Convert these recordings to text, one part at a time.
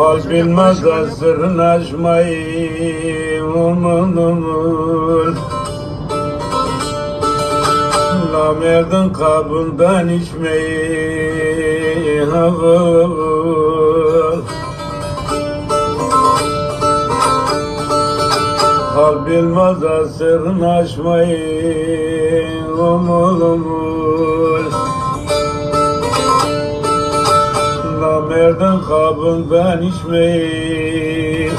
Hal bilmez asrın açmayı umulur. Namerdin kabından içmeyi havul. Hal bilmez asrın açmayı umulur. Namerdin kabından içmeyi.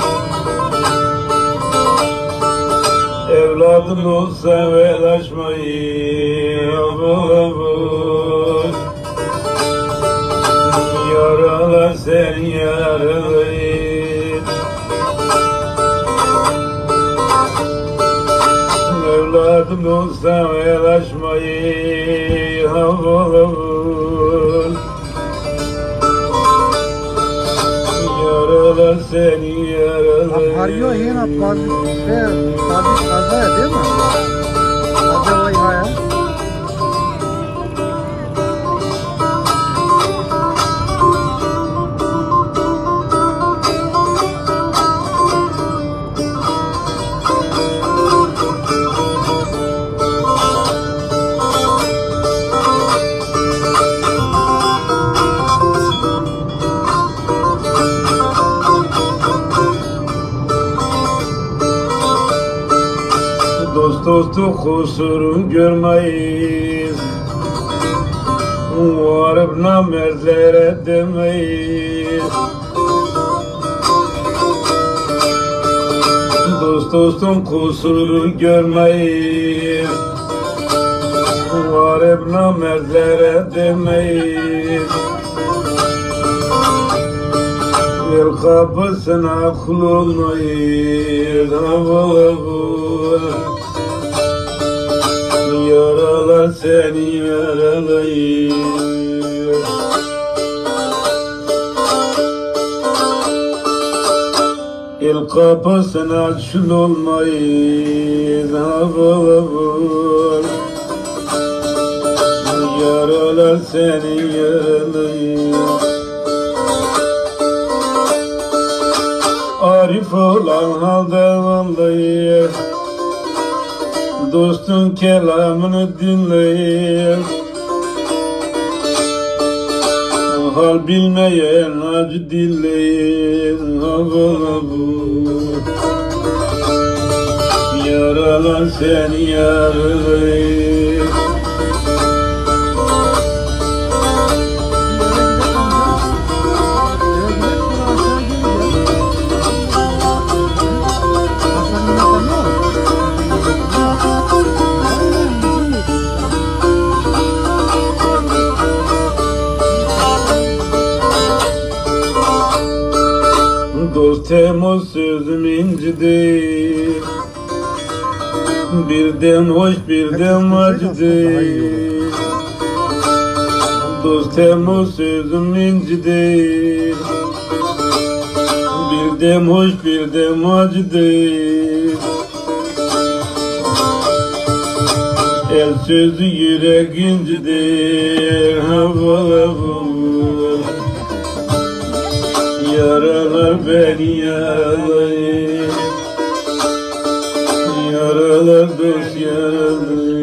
Evladın olsa velaşmayı avul. Yaralar seni yaralayıp. Evladın olsa velaşmayı avul. Yaralar seni yaralayıp. Haryo yine sabit kaza ya değil mi? Kaza vay haya. Dostu kusuru görmeyiz, varıp namertlere demeyiz. Dostun kusuru görmeyiz, varıp namertlere demeyiz. El kapısına kul olmayız, avul avul. Yaralar seni yaralayır. El kapısına açıl olmayız, avul avul. Yaralar seni yaralayır. Arif olan halde vallahi dostun kelamını dinleyir. Hal bilmeyen acı dinleyir. Avul avul. Yaralar seni yaralayır. Dost Temmuz sözüm incidir. Birden hoş birden acıdır. Dost Temmuz sözüm incidir. Birden hoş birden acıdır. El sözü yürek incidir. Havul havul. Yaralar beni yaralayır. Yaralar dost yaralayır.